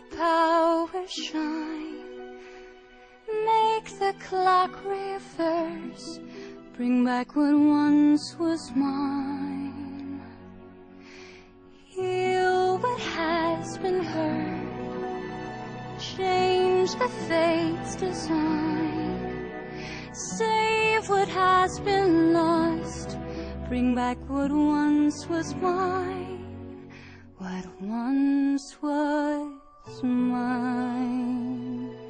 power shine. Make the clock reverse, bring back what once was mine. Heal what has been hurt, change the fate's design. Save what has been lost, bring back what once was mine. What once was mine.